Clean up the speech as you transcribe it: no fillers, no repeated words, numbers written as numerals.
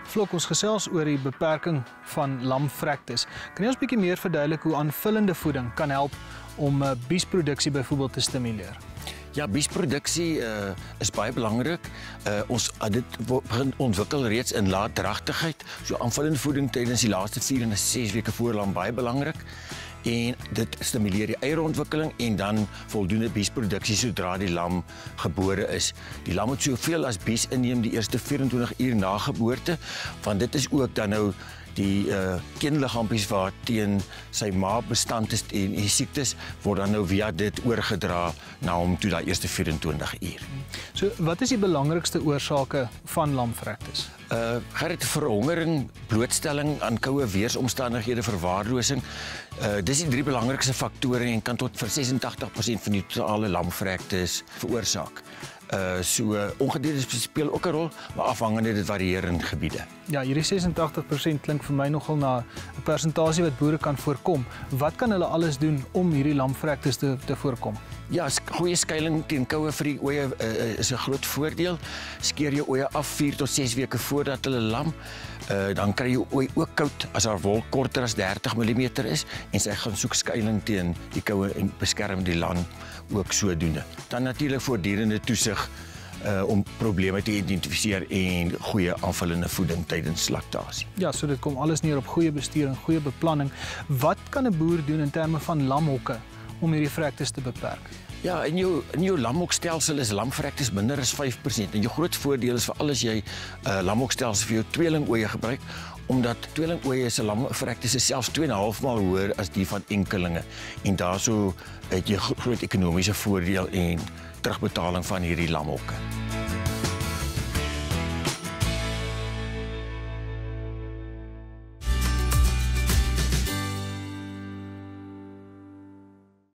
Flok, ons gesels oor die beperking van lamvrektes. Kan jy ons bietjie meer verduidelik hoe aanvullende voeding kan help om biesproduksie byvoorbeeld te stimuleer? Ja, biesproduksie is baie belangrik. Ons dit begin ontwikkel reeds in laat dragtigheid. So aanvullende voeding tydens die laaste 4 en 6 weke voor lam baie belangrik. En dit stimuleer die eierontwikkeling en dan voldoende biesproduksie sodra die lam gebore is. Die lam moet soveel as bies inneem die eerste 24 uur na geboorte, want dit is ook dan nou die kinderliggaampies waar teen sy ma bestand is en die siektes word dan nou via dit oorgedra na hom toe daai eerste 24 uur. So, wat is die belangrikste oorsake van lamvrektes? Gerrit, verhongering, blootstelling aan koue weersomstandighede, verwaarlosing. Dis die 3 belangrikste faktore en kan tot vir 86% van die totale lamvrektes veroorsaak. Ongedierte speel ook 'n rol, maar afhangende dit varieer in gebiede. Ja, hierdie 86% klink vir my nogal na 'n persentasie wat boere kan voorkom. Wat kan hulle alles doen om hierdie lamvrektes te voorkom? Ja, goeie skuiling teen koue vir die oeye is 'n groot voordeel. Skeer jou oeye af 4 tot 6 weke voordat hulle lam. Dan kry jou ooi ook koud as haar wol korter as 30 mm is en sy gaan soek skuiling teen die koue en beskerm die lam ook sodoende. Dan natuurlik voortdurende toesig om probleme te identifiseer en goeie aanvullende voeding tydens laktasie. Ja, so dit kom alles neer op goeie bestuur en goeie beplanning. Wat kan 'n boer doen in terme van lamhokke om hierdie vrektes te beperk? Ja, in jou lamhokstelsel is lamvrektes minder as 5%. En jou groot voordeel is veral as jy lamhokstelsel vir jou tweelingoeye gebruik, omdat tweelingoeye se lamvrektes is selfs 2,5 maal hoër as die van enkelinge. En daarso het jy groot ekonomiese voordeel en terugbetaling van hierdie lamhokke.